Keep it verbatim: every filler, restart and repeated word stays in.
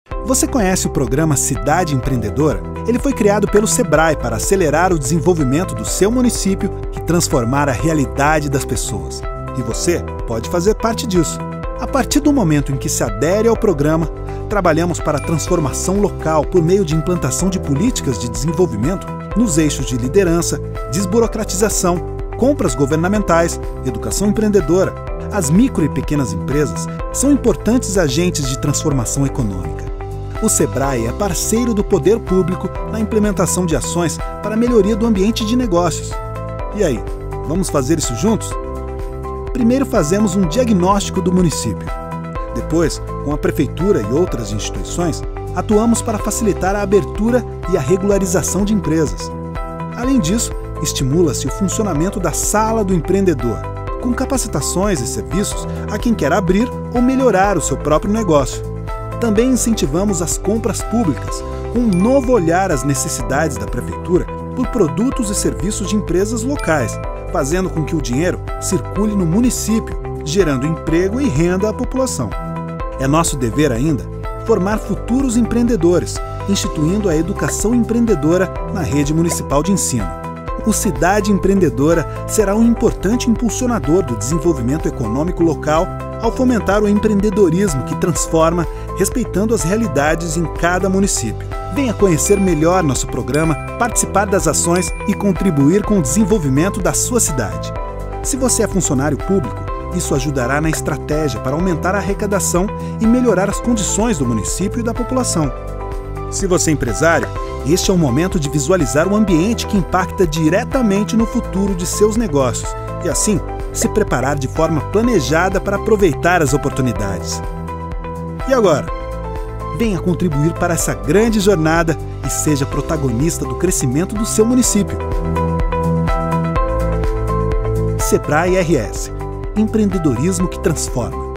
Você conhece o programa Cidade Empreendedora? Ele foi criado pelo Sebrae para acelerar o desenvolvimento do seu município e transformar a realidade das pessoas. E você pode fazer parte disso. A partir do momento em que se adere ao programa, trabalhamos para a transformação local por meio de implantação de políticas de desenvolvimento nos eixos de liderança, desburocratização, compras governamentais, educação empreendedora. As micro e pequenas empresas são importantes agentes de transformação econômica. O Sebrae é parceiro do poder público na implementação de ações para a melhoria do ambiente de negócios. E aí, vamos fazer isso juntos? Primeiro fazemos um diagnóstico do município. Depois, com a prefeitura e outras instituições, atuamos para facilitar a abertura e a regularização de empresas. Além disso, estimula-se o funcionamento da Sala do Empreendedor, com capacitações e serviços a quem quer abrir ou melhorar o seu próprio negócio. Também incentivamos as compras públicas, com um novo olhar às necessidades da prefeitura por produtos e serviços de empresas locais, fazendo com que o dinheiro circule no município, gerando emprego e renda à população. É nosso dever ainda formar futuros empreendedores, instituindo a educação empreendedora na rede municipal de ensino. O Cidade Empreendedora será um importante impulsionador do desenvolvimento econômico local ao fomentar o empreendedorismo que transforma, respeitando as realidades em cada município. Venha conhecer melhor nosso programa, participar das ações e contribuir com o desenvolvimento da sua cidade. Se você é funcionário público, isso ajudará na estratégia para aumentar a arrecadação e melhorar as condições do município e da população. Se você é empresário, este é o momento de visualizar o ambiente que impacta diretamente no futuro de seus negócios e, assim, se preparar de forma planejada para aproveitar as oportunidades. E agora? Venha contribuir para essa grande jornada e seja protagonista do crescimento do seu município. Sebrae R S. Empreendedorismo que transforma.